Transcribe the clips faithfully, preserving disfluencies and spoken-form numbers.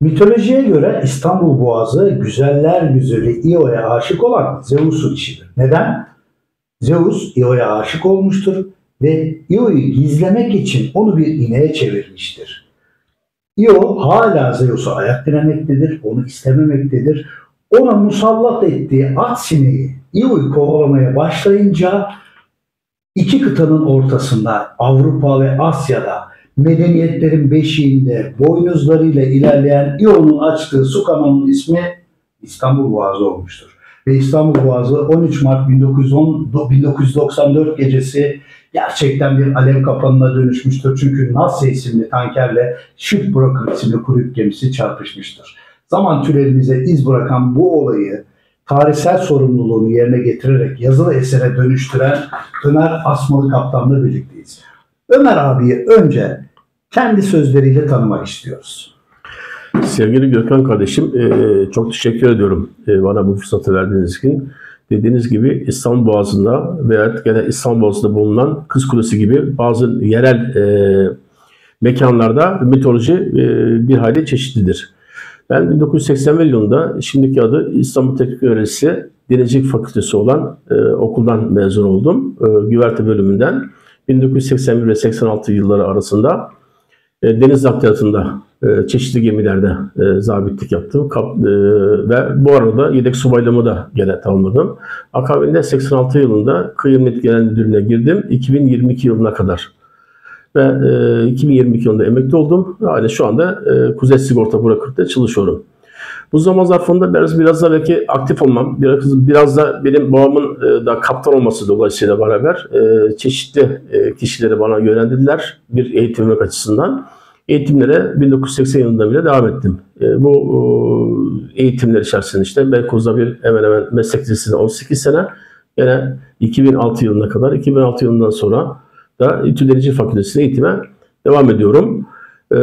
Mitolojiye göre İstanbul Boğazı güzeller güzeli Io'ya aşık olan Zeus'un işidir. Neden? Zeus Io'ya aşık olmuştur ve Io'yu gizlemek için onu bir ineğe çevirmiştir. Io hala Zeus'a ayak diremektedir, onu istememektedir. Ona musallat ettiği at sineği Io'yu kovalamaya başlayınca iki kıtanın ortasında Avrupa ve Asya'da medeniyetlerin beşiğinde boynuzlarıyla ilerleyen Io'nun açtığı su kanalının ismi İstanbul Boğazı olmuştur. Ve İstanbul Boğazı on üç Mart bin dokuz yüz on, bin dokuz yüz doksan dört gecesi gerçekten bir alev kapanına dönüşmüştür. Çünkü Nasya isimli tankerle Shipbroker isimli kuru yük gemisi çarpışmıştır. Zaman tünelimize iz bırakan bu olayı tarihsel sorumluluğunu yerine getirerek yazılı esere dönüştüren Ömer Asmalı Kaptan'la birlikteyiz. Ömer abiyi önce kendi sözleriyle tanımak istiyoruz. Sevgili Gökhan kardeşim, çok teşekkür ediyorum bana bu fırsatı verdiğiniz için. Dediğiniz gibi İstanbul Boğazı'nda veya gene İstanbul Boğazı'nda bulunan Kız Kulesi gibi bazı yerel mekanlarda mitoloji bir hayli çeşitlidir. Ben bin dokuz yüz seksen bir yılında şimdiki adı İstanbul Teknik Üniversitesi Denizcilik Fakültesi olan e, okuldan mezun oldum. E, güverte bölümünden. bin dokuz yüz seksen bir ve seksen altı yılları arasında e, deniz nakliyatında e, çeşitli gemilerde e, zabitlik yaptım. Kap, e, ve bu arada yedek subaylığımı da gene tamamladım. Akabinde seksen altı yılında Kıyı Emniyet Genel Müdürlüğü'ne girdim. iki bin yirmi iki yılına kadar. Ve e, iki bin yirmi iki yılında emekli oldum. Yani şu anda e, Kuzey Sigorta Broker'da çalışıyorum. Bu zaman zarfında biraz, biraz da belki aktif olmam, biraz, biraz da benim babamın e, da kaptan olması dolayısıyla beraber e, çeşitli e, kişileri bana yönlendirdiler bir eğitimlik açısından. Eğitimlere bin dokuz yüz seksen yılında bile devam ettim. E, bu e, eğitimler içerisinde işte Beykoz'da bir hemen hemen meslek lisesinde on sekiz sene, yine iki bin altı yılına kadar, iki bin altı yılından sonra da İTÜ Denizcilik Fakültesi'ne eğitime devam ediyorum. Ee,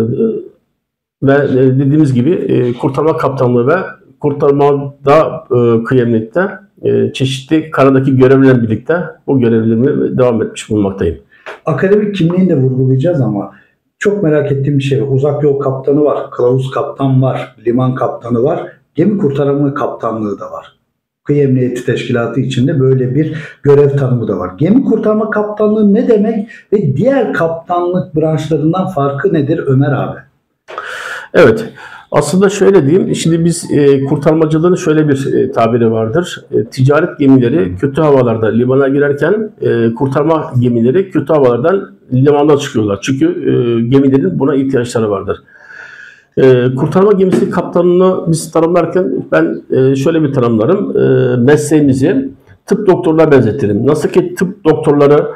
ve dediğimiz gibi e, kurtarma kaptanlığı ve kurtarmada e, kıyı emniyette e, çeşitli karadaki görevlerle birlikte bu görevlerime devam etmiş bulunmaktayım. Akademik kimliğini de vurgulayacağız ama çok merak ettiğim bir şey var. Uzak yol kaptanı var, kılavuz kaptan var, liman kaptanı var, gemi kurtarma kaptanlığı da var. Kıyı Emniyeti Teşkilatı içinde böyle bir görev tanımı da var. Gemi kurtarma kaptanlığı ne demek ve diğer kaptanlık branşlarından farkı nedir Ömer abi? Evet, aslında şöyle diyeyim. Şimdi biz e, kurtarmacılığın şöyle bir e, tabiri vardır. E, ticaret gemileri kötü havalarda limana girerken e, kurtarma gemileri kötü havalardan limana çıkıyorlar. Çünkü e, gemilerin buna ihtiyaçları vardır. E, kurtarma gemisi kaptanını biz tanımlarken ben e, şöyle bir tanımlarım. E, mesleğimizi tıp doktoruna benzetirim. Nasıl ki tıp doktorları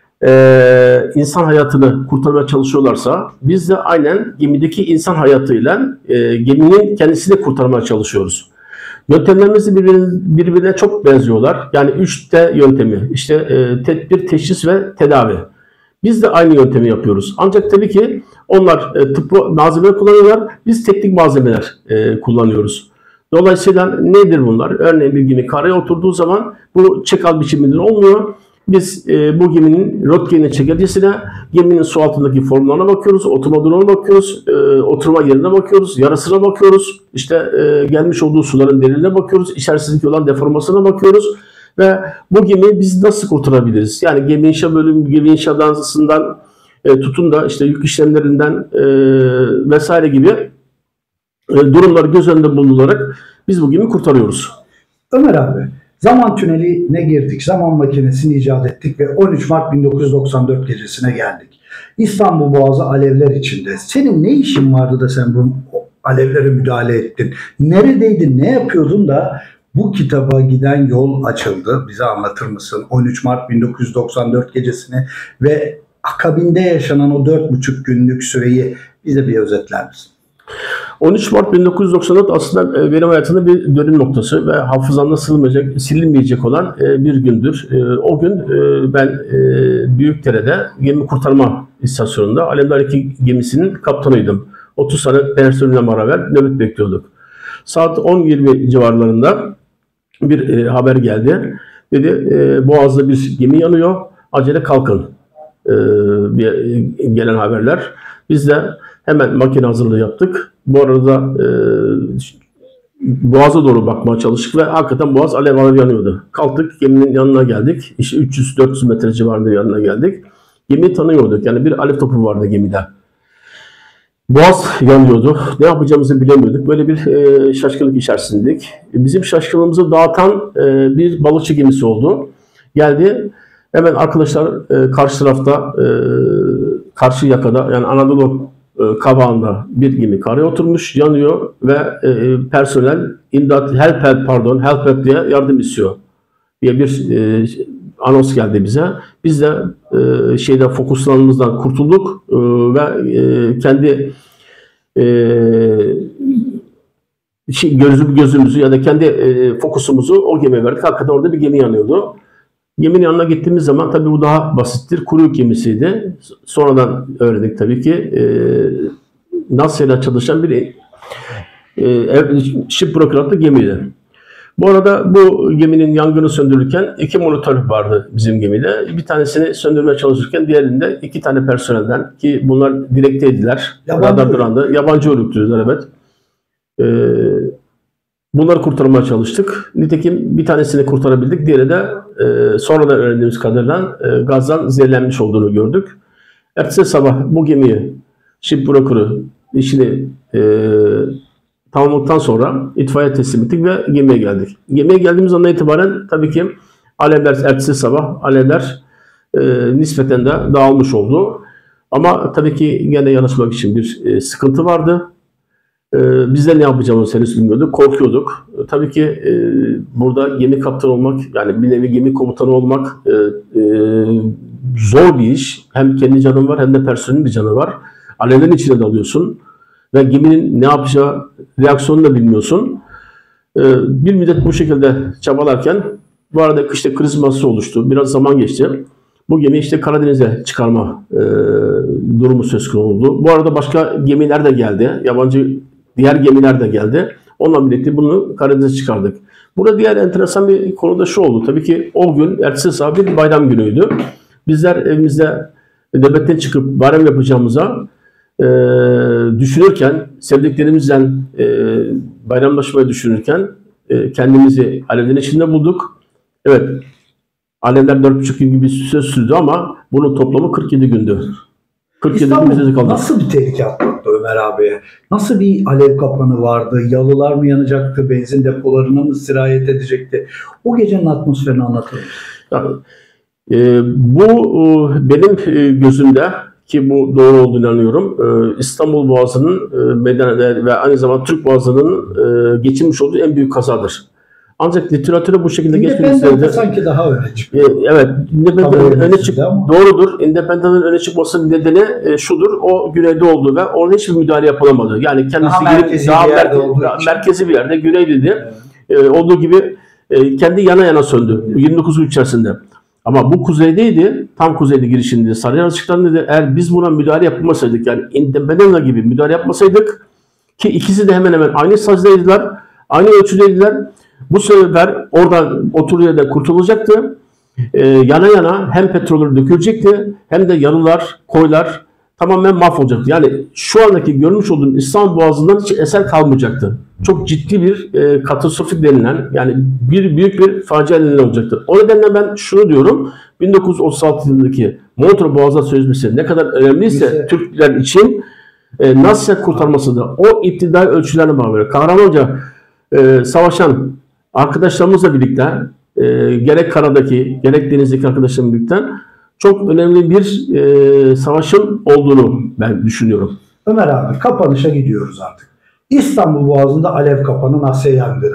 e, insan hayatını kurtarmaya çalışıyorlarsa biz de aynen gemideki insan hayatıyla e, geminin kendisini kurtarmaya çalışıyoruz. Yöntemlerimiz birbirine, birbirine çok benziyorlar. Yani üç T yöntemi. İşte e, tedbir, teşhis ve tedavi. Biz de aynı yöntemi yapıyoruz. Ancak tabii ki onlar e, tıbbi malzemeler kullanıyorlar. Biz teknik malzemeler e, kullanıyoruz. Dolayısıyla nedir bunlar? Örneğin bir gemi karaya oturduğu zaman bu çekal biçiminde olmuyor. Biz e, bu geminin röntgenine çekilcesine, geminin su altındaki formlarına bakıyoruz, oturma durumuna bakıyoruz, e, oturma yerine bakıyoruz, yarısına bakıyoruz, işte e, gelmiş olduğu suların derinine bakıyoruz, içerisindeki olan deformasyona bakıyoruz. Ve bu gemiyi biz nasıl kurtarabiliriz? Yani gemi inşa bölümü, gemi inşasından e, tutun da işte yük işlemlerinden e, vesaire gibi e, durumlar göz önünde bulundurarak biz bu gemiyi kurtarıyoruz. Ömer abi, zaman tüneline girdik, zaman makinesini icat ettik ve on üç Mart bin dokuz yüz doksan dört gecesine geldik. İstanbul Boğazı alevler içinde. Senin ne işin vardı da sen bu alevlere müdahale ettin? Neredeydin, ne yapıyordun da bu kitaba giden yol açıldı? Bize anlatır mısın on üç Mart bin dokuz yüz doksan dört gecesini ve akabinde yaşanan o dört buçuk günlük süreyi bize bir özetler misin? on üç Mart bin dokuz yüz doksan dört aslında benim hayatımda bir dönüm noktası ve hafızamda silinmeyecek, silinmeyecek olan bir gündür. O gün ben Büyükdere'de gemi kurtarma istasyonunda Alemdar iki gemisinin kaptanıydım. otuz tane personelle beraber nöbet bekliyorduk. Saat on yirmi civarlarında bir e, haber geldi. Dedi e, Boğaz'da bir gemi yanıyor. Acele kalkın. E, bir, e, gelen haberler. Biz de Hemen makine hazırlığı yaptık. Bu arada e, Boğaz'a doğru bakmaya çalıştık ve hakikaten Boğaz alev alev yanıyordu. Kalktık, geminin yanına geldik. İşte üç yüz dört yüz metre civarında yanına geldik. Gemiyi tanıyorduk. Yani bir alev topu vardı gemide. Boğaz yanıyordu. Ne yapacağımızı bilemiyorduk. Böyle bir e, şaşkınlık içerisindeydik. Bizim şaşkınlığımızı dağıtan e, bir balıkçı gemisi oldu. Geldi. Hemen arkadaşlar e, karşı tarafta, e, karşı yakada, yani Anadolu e, kabağında bir gemi karaya oturmuş, yanıyor ve e, personel imdat, help help pardon, help help diye yardım istiyor diye bir e, anons geldi bize. Biz de e, şeyde fokuslarımızdan kurtulduk e, ve e, kendi e, şey, gözüm, gözümüzü ya da kendi e, fokusumuzu o gemiye verdik. Hakikaten orada bir gemi yanıyordu. Geminin yanına gittiğimiz zaman tabii bu daha basittir. Kuru yük gemisiydi. Sonradan öğrendik tabii ki e, NASA ile çalışan bir e, shipbroker adlı gemiydi. Bu arada bu geminin yangını söndürürken iki monitör vardı bizim gemide. Bir tanesini söndürmeye çalışırken diğerinde iki tane personelden, ki bunlar direkteydiler. Radar durandı. Yabancı uyruklular, evet. Ee, bunları kurtarmaya çalıştık. Nitekim bir tanesini kurtarabildik. Diğeri de e, sonradan öğrendiğimiz kadarıyla e, gazdan zehirlenmiş olduğunu gördük. Ertesi sabah bu gemiyi, shipbroker'ı işini e, tamamladıktan sonra itfaiye teslim ettik ve gemiye geldik. Gemiye geldiğimiz andan itibaren tabii ki alevler, ertesi sabah alevler e, nispeten de dağılmış oldu. Ama tabii ki gene yanaşmak için bir e, sıkıntı vardı. E, biz de ne yapacağımızı henüz bilmiyorduk, korkuyorduk. E, tabii ki e, burada gemi kaptanı olmak, yani bir nevi gemi komutanı olmak e, e, zor bir iş. Hem kendi canın var hem de personelin bir canı var. Alevlerin içine dalıyorsun. Ve geminin ne yapacağı reaksiyonunu da bilmiyorsun. Ee, bir müddet bu şekilde çabalarken bu arada işte kriz masası oluştu. Biraz zaman geçti. Bu gemi işte Karadeniz'e çıkarma e, durumu söz konusu oldu. Bu arada başka gemiler de geldi. Yabancı diğer gemiler de geldi. Onunla birlikte bunu Karadeniz'e çıkardık. Burada diğer enteresan bir konu da şu oldu. Tabii ki o gün ertesi sabah bir bayram günüydü. Bizler evimizde nöbetten çıkıp bayram yapacağımıza Ee, düşünürken, sevdiklerimizle e, bayramlaşmayı düşünürken e, kendimizi alevlerin içinde bulduk. Evet, alevler dört buçuk gün gibi süre sürdü ama bunun toplamı kırk yedi gündü. kırk yedi gün bize kaldı. Nasıl bir tehlike atlattı Ömer abiye? Nasıl bir alev kapanı vardı? Yalılar mı yanacaktı? Benzin depolarına mı sirayet edecekti? O gecenin atmosferini anlatır mısın? Yani, e, bu e, benim e, gözümde, ki bu doğru olduğunu inanıyorum, İstanbul Boğazı'nın ve aynı zamanda Türk Boğazı'nın geçirmiş olduğu en büyük kazadır. Ancak literatüre bu şekilde geçmeseydi sanki daha öne çıkıyor. Evet, Independent'ın öne çık doğrudur. Independent'ın öne çıkmasının nedeni şudur: o güneyde oldu ve orada hiçbir müdahale yapılamadı. Yani kendisi daha merkezi, daha bir, yerde merke merkezi bir yerde, güneyliydi. Evet. Olduğu gibi kendi yana yana söndü yirmi dokuz gün içerisinde. Ama bu kuzeydeydi, tam kuzeyde girişinde, Sarıyer açıklarında. Eğer biz buna müdahale yapmasaydık, yani Independent gibi müdahale yapmasaydık, ki ikisi de hemen hemen aynı sazdaydılar, aynı ölçüdeydiler, bu sefer oradan oturduğu yerden kurtulacaktı. Ee, yana yana hem petrolü dökülecekti hem de yalılar, koylar tamamen mahvolacaktı. Yani şu andaki görmüş olduğum İstanbul Boğazı'ndan hiç eser kalmayacaktı. Çok ciddi bir e, katastrofik denilen, yani bir büyük bir facia neden olacaktı. O nedenle ben şunu diyorum: bin dokuz yüz otuz altı yılındaki Montreux Boğazı Sözleşmesi ne kadar önemliyse Mesela. Türkler için e, nasıl kurtarması da o iptidai ölçülerine bağlı. Kahramanca e, savaşan arkadaşlarımızla birlikte, e, gerek karadaki gerek denizdeki arkadaşlarımızla birlikte çok önemli bir e, savaşın olduğunu ben düşünüyorum. Ömer abi, kapanışa gidiyoruz artık. İstanbul Boğazı'nda alev kapanı Asya yangını.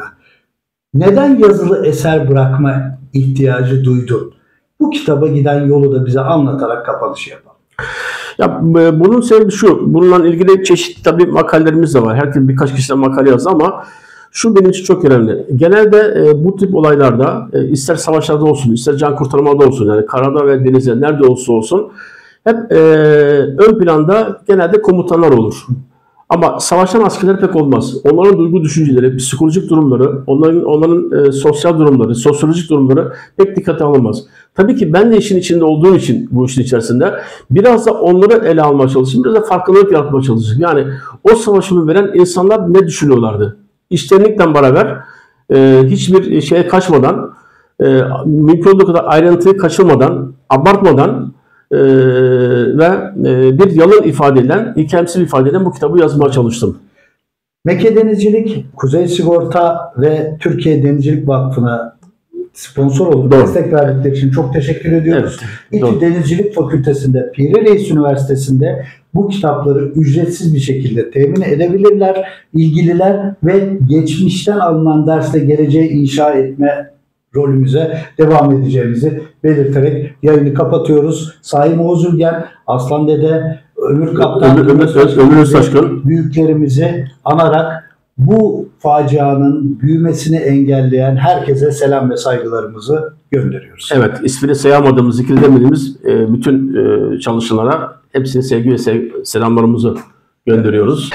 Neden yazılı eser bırakma ihtiyacı duydun? Bu kitaba giden yolu da bize anlatarak kapanışı yapalım. Ya, bunun sebebi şu: bununla ilgili çeşitli tabii makalelerimiz de var. Herkes birkaç kişiden makale yazdı ama şu benim için çok önemli. Genelde e, bu tip olaylarda e, ister savaşlarda olsun, ister can kurtarmada olsun, yani karada ve denizde nerede olursa olsun hep e, ön planda genelde komutanlar olur. Ama savaşan askerler pek olmaz. Onların duygu düşünceleri, psikolojik durumları, onların onların e, sosyal durumları, sosyolojik durumları pek dikkate alınmaz. Tabii ki ben de işin içinde olduğum için bu işin içerisinde biraz da onları ele almaya çalışayım, biraz da farkındalık yaratmaya çalışayım. Yani o savaşımı veren insanlar ne düşünüyorlardı? İçtenlikle beraber e, hiçbir şeye kaçmadan, e, mümkün olduğu kadar ayrıntıyı kaçırmadan, abartmadan e, ve e, bir yalın ifadeyle, ikemsiz ifadeyle bu kitabı yazmaya çalıştım. Mekke Denizcilik, Kuzey Sigorta ve Türkiye Denizcilik Vakfı'na sponsor olup Doğru. destek verdikleri için çok teşekkür ediyoruz. Evet, İTÜ doğru. Denizcilik Fakültesi'nde, Piri Reis Üniversitesi'nde bu kitapları ücretsiz bir şekilde temin edebilirler, ilgililer ve geçmişten alınan dersle geleceği inşa etme rolümüze devam edeceğimizi belirterek yayını kapatıyoruz. Saim Oğuz Ülgen, Aslan Dede, Ömür Kaptan, Ömür, Ömür, Ömür, Ömür Öztaşkın büyüklerimizi anarak bu facianın büyümesini engelleyen herkese selam ve saygılarımızı gönderiyoruz. Evet, ismini sayamadığımız, zikredemediğimiz e, bütün e, çalışanlara hepsine sevgi ve sev- selamlarımızı gönderiyoruz.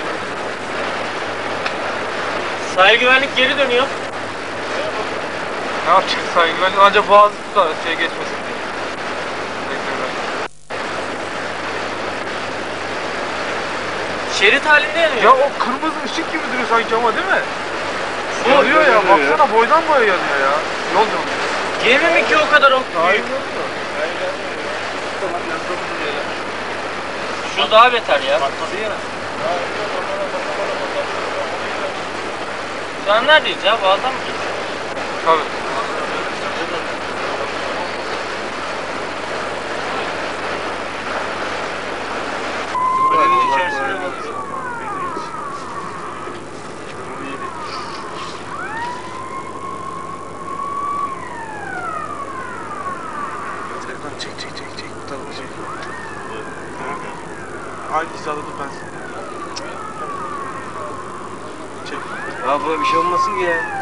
Sahil güvenlik geri dönüyor. Ne yapacağız sahil güvenlik? Ancak boğaz da şey geçmesin diye. Bekliyorum. Şerit halinde yanıyor. Ya o kırmızı ışık gibi duruyor sanki ama değil mi? Yanıyor ya, baksana boydan boya yanıyor ya. Yol yanıyor. Gemi mi ki o kadar o büyük? Şu daha beter ya. Şu an neredeyiz ya? Boğaz'dan mı gidiyoruz? Tabii. Kulübün içerisinde mi? Telefon çek çek çek çek. Bu tarafa çek. Aynı hizada dur ben seni. Çek. Ya böyle bir şey olmasın ki ya.